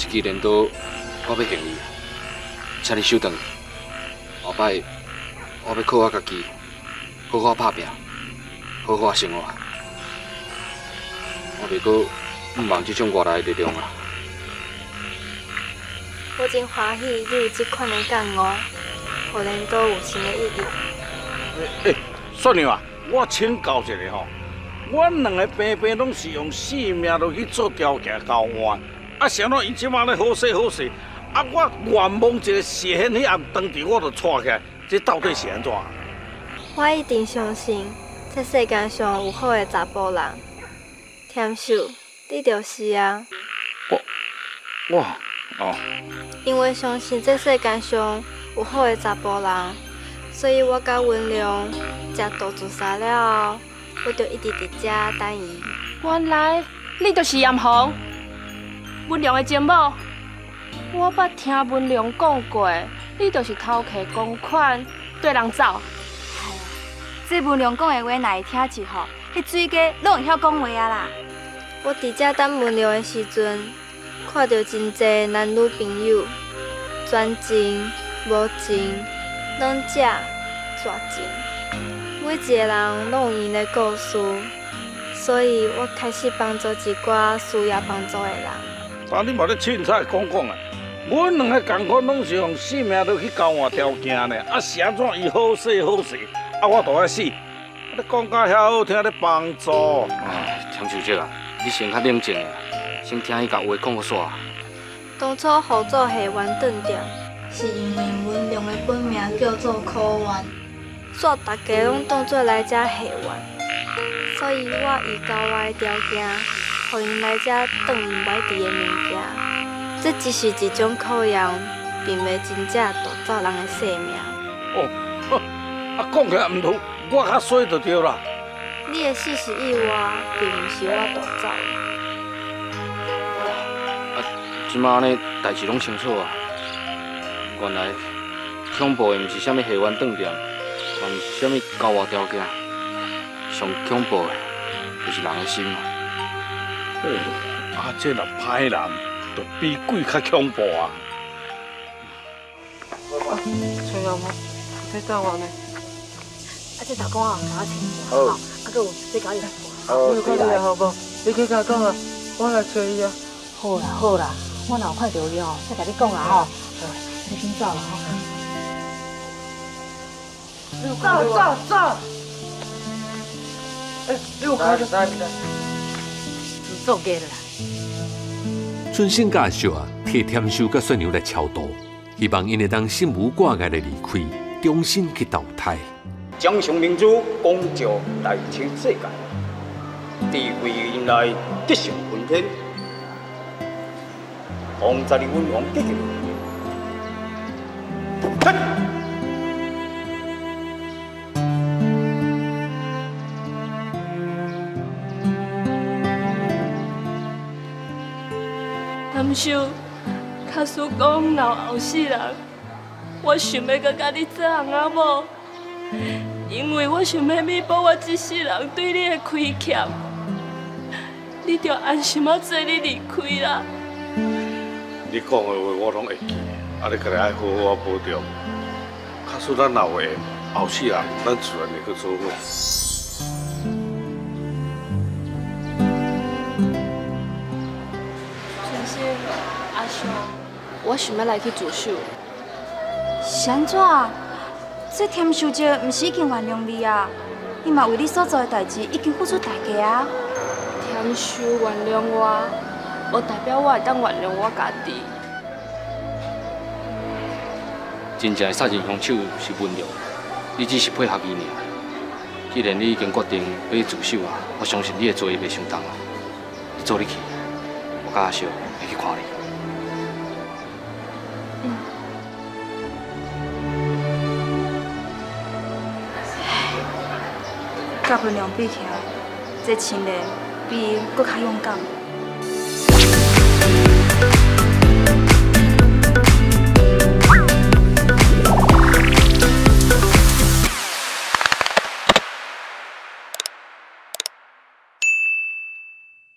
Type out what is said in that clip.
支镰刀，我要行你，请你收回。后摆我要靠我家己，好好打拼，好好生活。我袂阁毋望这种外来的力量啊！ 我真欢喜你有这款的感悟，互镰刀有新的意义。 算了啊，我请教一下吼，阮两个平平拢是用性命落去做条件交换，啊，啥怎伊即马咧好势好势，啊，我愿望一个谢显迄暗当时我就错起来，这到底是安怎？ 我一定相信，这世界上有好的查甫人。添秀，你就是啊。 我哦。 因为相信这世界上有好的查甫人，所以我甲文良食豆自杀了后，我就一直伫遮等伊。 原来你就是严红，文良的前某。我捌听文良讲过，你就是偷摕公款对人走。 这文良讲的话，哪会听起吼？迄水家拢会晓讲话啊啦。 我伫遮等文良的时阵，看到真侪男女朋友，专情、无情、软食、绝情，每一个人拢有因的故事，所以我开始帮助一寡需要帮助的人。 但你莫咧凊彩讲啊！阮两个共款拢是用性命落去交换条件呢，啊是安怎伊好势好势，啊我大爱死。你讲甲遐好听，咧帮助。 田小姐啊，你先较冷静下，先听伊甲话讲好煞。 当初互做下员断掉，是因为文良的本名叫做苦员，煞大家拢当作来遮下员，所以我以交我的条件，互因来遮当因买伫的物件。这只是一种考验，并未真正夺走人的性命。 啊讲起来毋通，我较衰就对啦。 你的事实以外，并毋是我夺走。 即马安尼代志拢清楚啊！原来恐怖的毋是啥物下员断掉，嘛毋是啥物交换条件，上恐怖的就是人的心嘛。 啊，这若歹人，就比鬼较恐怖啊！ 崔老婆，在等我呢。 啊，这头公啊，甲我请好， 啊，搁有这家己来好，你快点好无？你去甲我讲啊，我来找伊啊。 好啦好啦，我若有看到伊哦，再甲你讲啦吼。你先走啦吼。 走！你有看到？ 自作孽啦。 春生甲阿秀啊，替添秀甲孙牛来超度，希望因会当心无挂碍的离开，重新去投胎。 掌上明珠，广照大千世界，智慧因来德行熏天，王在的温王结局。 甘秀，假使讲若有后世人，我想要甲你做翁仔某，因为我想要弥补我一世人对你的亏欠。你着安心啊，做你离开啦。 你讲的话我拢会记，啊，你家己爱好好保重。假使咱若有后世人，咱自然会去做伙。 春生，阿雄，我想要来去自首。 是安怎？这添秀姐毋是已经原谅你啊？伊嘛为你所做的代志已经付出代价啊。 添秀原谅我，无代表我会当原谅我家己。 真正的杀人凶手是文良，你只是配合伊尔。既然你已经决定要去自首啊，我相信你会做伊袂伤重啊。你做你去，我甲阿秀会去看你。 甲文良比起来，这青莲比伊搁较勇敢。